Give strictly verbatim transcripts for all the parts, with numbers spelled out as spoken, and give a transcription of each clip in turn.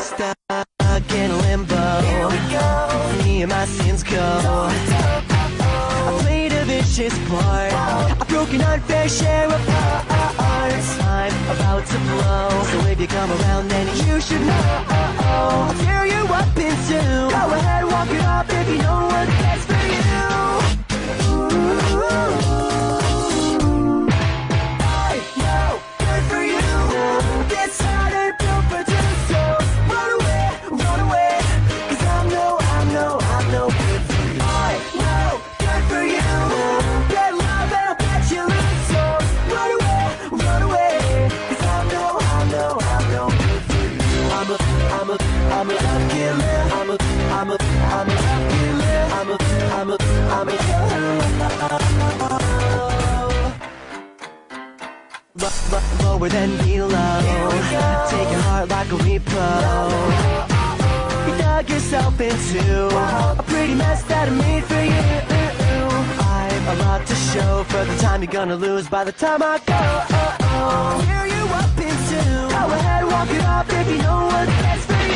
stuck in a limbo. Here we go. Me and my sins go. I played a vicious part. I've broken unfair share of hearts. I'm about to blow, so if you come around, then you should know. I'll tear you up in two. Go ahead, walk it off if you know what's best for you. Ooh. I'm a love killer. I'm a, I'm a, I'm a love killer. I'm a, I'm a, I'm a killer. Lower than below. Take your heart like a repo. You dug yourself into a pretty mess that I made for you. I've a lot to show for the time you're gonna lose by the time I go. Tear you up in two. Go ahead, walk it off if you know what's best for you.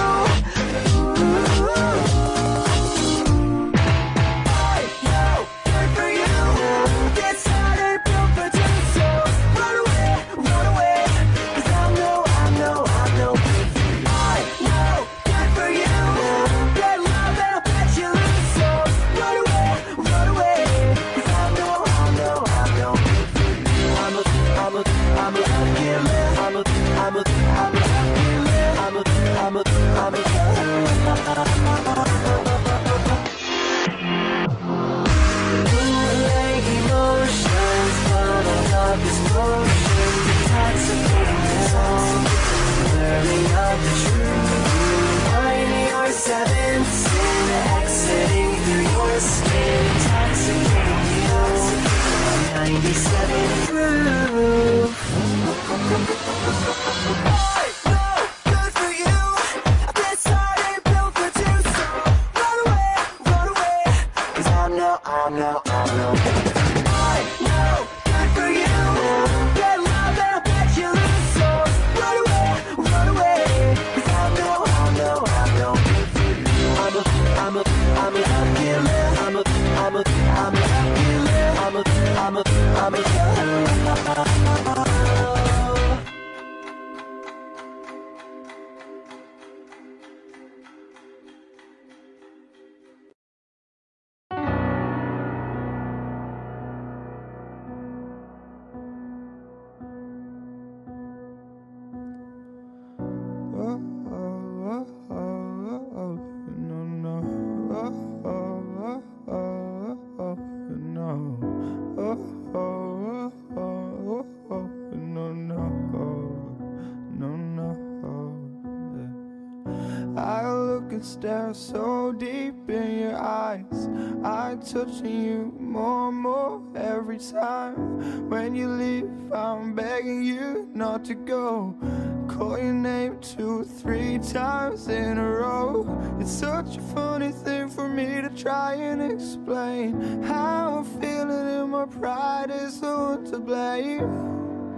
Stare so deep in your eyes, I'm touching you more and more every time. When you leave, I'm begging you not to go. Call your name two, three times in a row. It's such a funny thing for me to try and explain how I'm feeling, and my pride is the one to blame.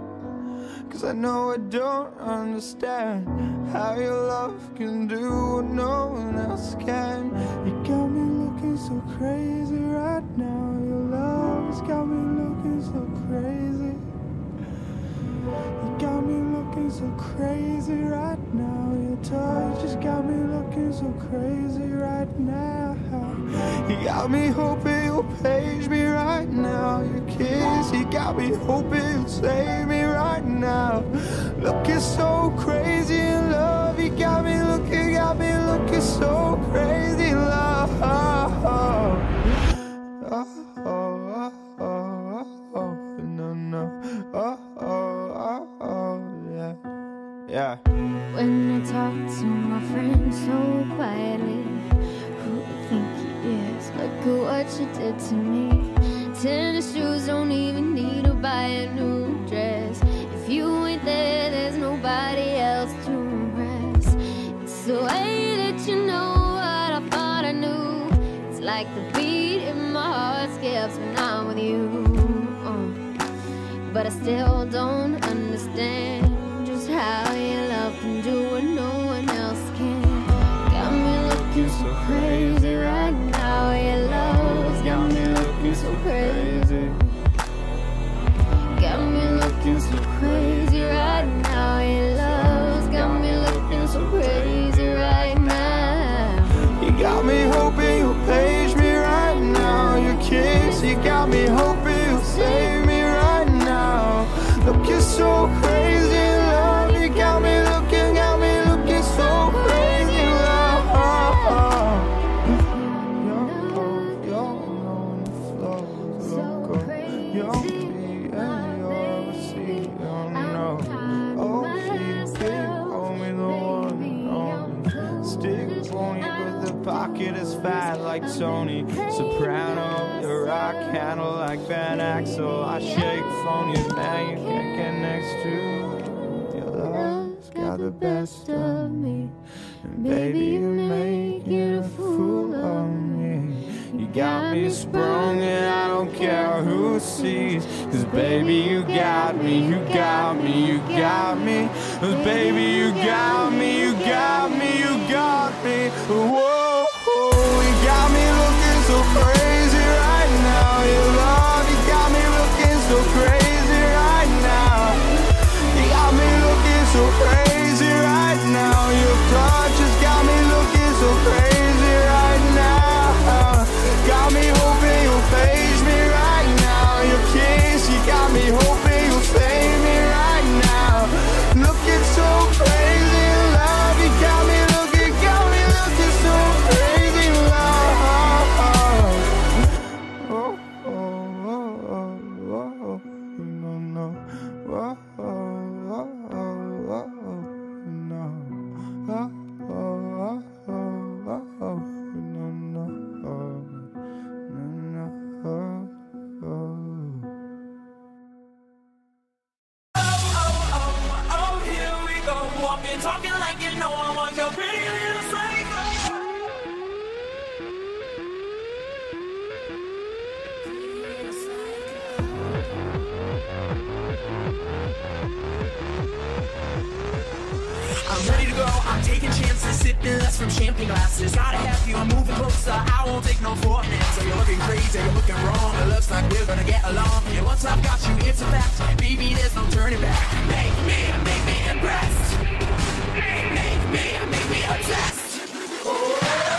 Cause I know I don't understand how your love can do what no one else can. You got me looking so crazy right now. Your love has got me looking so crazy. You got me looking so crazy right now. Your touch just got me looking so crazy right now. You got me hoping you'll page me right now. Your kiss, you got me hoping you'll save me right now. Looking so crazy in love. You got me looking, got me looking so crazy in love. Oh, oh, oh, oh, oh, oh, no, no. Oh, oh, oh, oh, yeah, yeah. When I talk to my friends so quietly, who do you think he is? Look at what you did to me. Tennis shoes don't even need to buy a new dress. If you ain't there, there's nobody else to impress. It's the way that you know what I thought I knew. It's like the beat in my heart skips when I'm with you. uh. But I still don't understand just how your love can do what no one else looking so crazy. Got me looking so crazy right now. Your love's got me looking so crazy right now. You got me hoping you'll page me right now. Your kiss, you got me hoping you'll save me right now. Looking so crazy in love. You got me looking, got me looking so crazy in love. You're, you're on the floor. Look, you're me and you're the sea. Oh no. Oh, keep it, hold me the one on me. Stick pony, but the pocket is fat like Tony Soprano. You rock handle like Van Axel. I shake phone you, man, you can't get next to. Your love's got the best of me, and baby, you're making a fool of me. You got me sprung and I don't care who sees. Cause baby, you got me, you got me, you got me. Cause baby, you got me, you got me, you got me. Whoa, you got me looking so crazy right now. Your love, you got me looking so crazy right now. You got me looking so crazy right now. Your touch has got me looking so crazy right now. Got me hoping you'll page me right now. Your kiss, you got me hoping you'll save me right now. Looking so crazy in love. You got me looking, got me looking so crazy in love. Oh, oh, oh, oh, oh, no, no. Oh, oh, oh, oh, oh, no. Oh, oh, oh, oh, oh, no, no. Oh. Walking, talking like you know I want your pretty little psycho. I'm ready to go, I'm taking chances, sipping less from champagne glasses. Gotta have you, I'm moving closer, I won't take no for an answer. You're looking crazy, you're looking wrong, it looks like we're gonna get along. And once I've got you, it's a fact, baby, there's no turning back. Make me, make me impressed. Make me, make me obsessed. Oh, oh,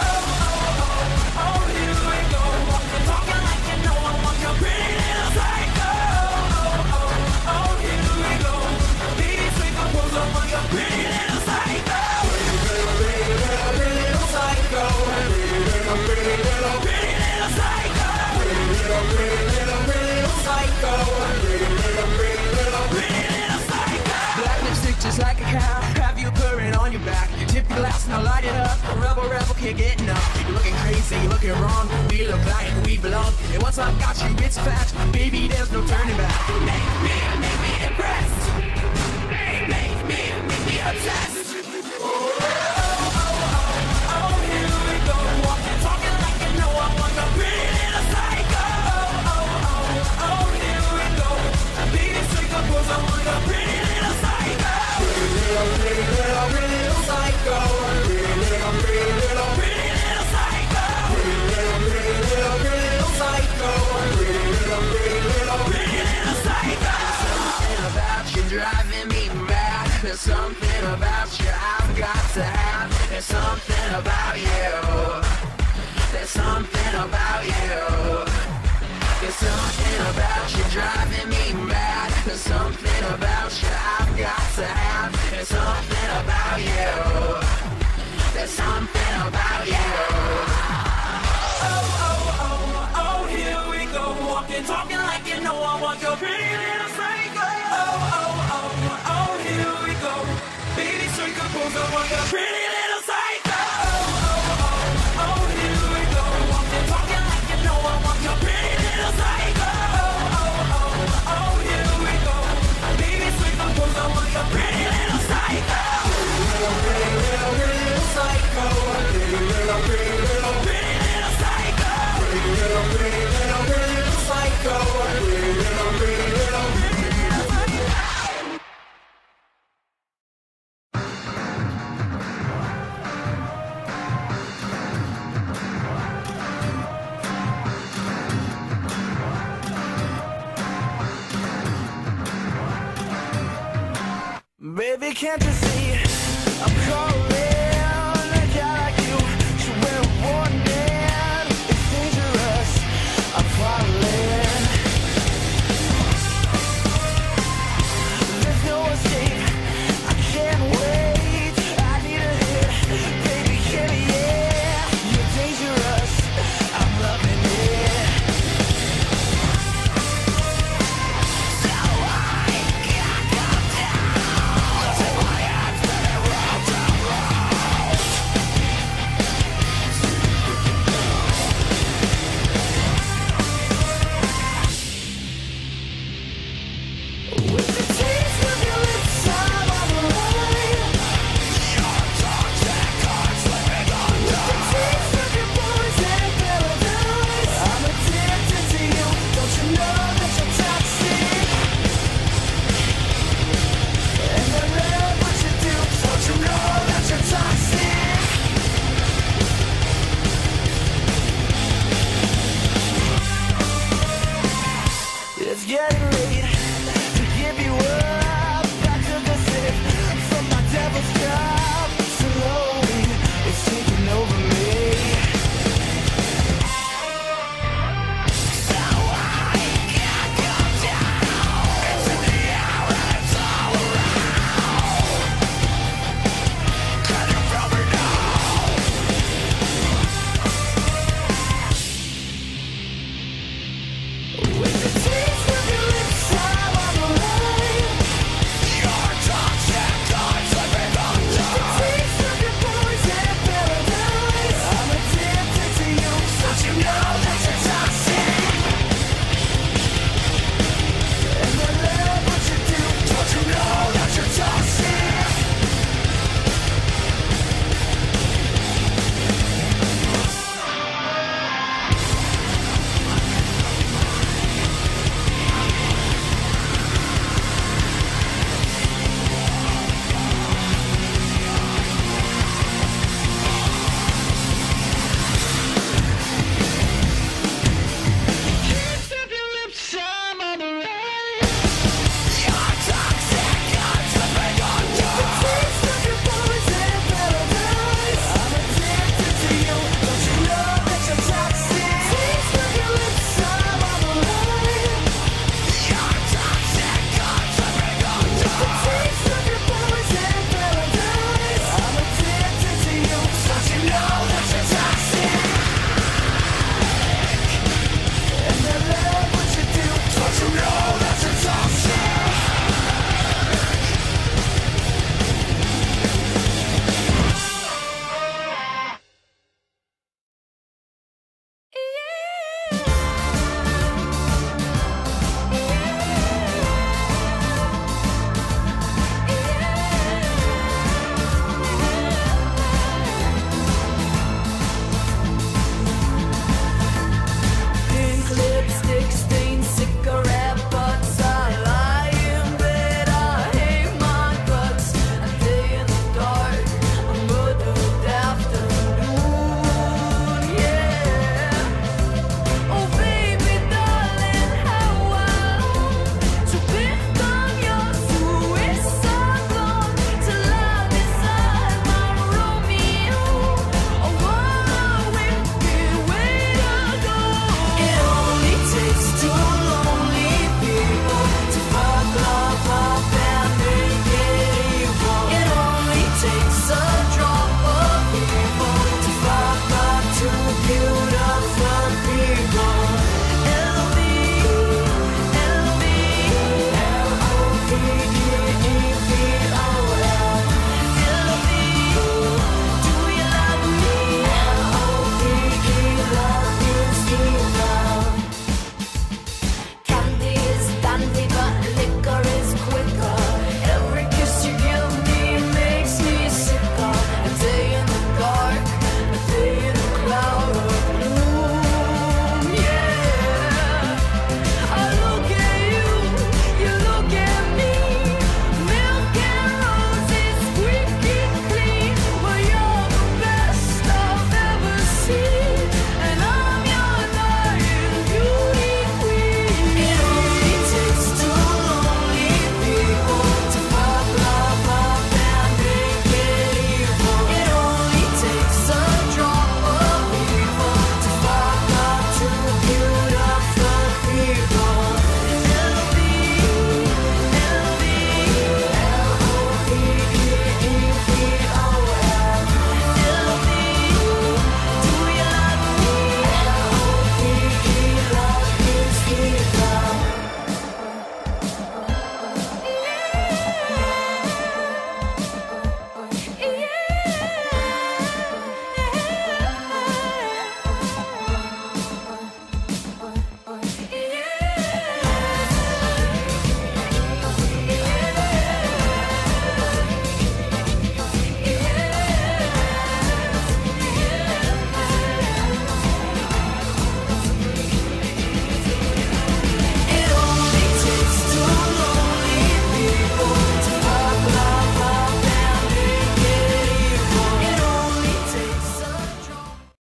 oh, oh, here we go. Walking, talking like you know I want your pretty little psycho. Oh, oh, oh, here we go. Baby, sweet compose, I want your pretty little psycho. Pretty little, pretty little psycho. Pretty little, pretty little, pretty little psycho. Pretty little, pretty little, pretty little psycho. Pretty little, pretty little, pretty little psycho. Black lipstick just like a cow. On your back, you tip your glass, now light it up. Rebel, rebel, can't get enough. You're looking crazy, you're looking wrong. We look like we belong. And once I've got you, it's fact. Baby, there's no turning back. Make me, make me impressed. Make, make me, make me obsessed. Oh, oh, oh, oh, oh, here we go. Walking, talking like you know I want the pretty little psycho. Oh, oh, oh, oh, here we go. Baby, sweet compose, I want the pretty little psycho. Pretty little, pretty little, pretty little psycho. Pretty little, pretty little, pretty little psycho. Pretty little, pretty little, pretty little psycho. Pretty little, pretty little, pretty little psycho. Something about you driving me mad. There's something about you I've got to have. There's something about you. There's something about you. There's something about you driving me mad. There's something about you I've got to have. There's something about you. There's something about you. Oh, oh, oh, oh, here we go. Walking, talking like you know I want your pretty little psycho. Oh, oh, oh, oh, here we go. Baby, so you can pose, I want your pretty little psycho. Oh, oh, oh, oh, here we go. Walking, talking like you know I want your pretty little psycho. Oh, oh, oh, oh, here we go. Baby, so you can pose, I want your pretty little psycho. Pretty little, pretty little psycho. Pretty little, pretty little, pretty little psycho. Pretty little, pretty little, pretty little psycho. Pretty little, pretty little, pretty little psycho. Baby, can't you see I'm calling? A guy like you should wear a warning. It's dangerous, I'm falling. There's no escape, I can't wait. I need a hit, baby, give me it. You're dangerous, I'm loving it. So I can't come down till my hands been round and round. With the taste of your lips, I'm on the line. Your toxic heart slipping undone. With the taste of your poison paradise, I'm addicted to you. Don't you know that you're toxic? And I love what you do. Don't you know that you're toxic? It's getting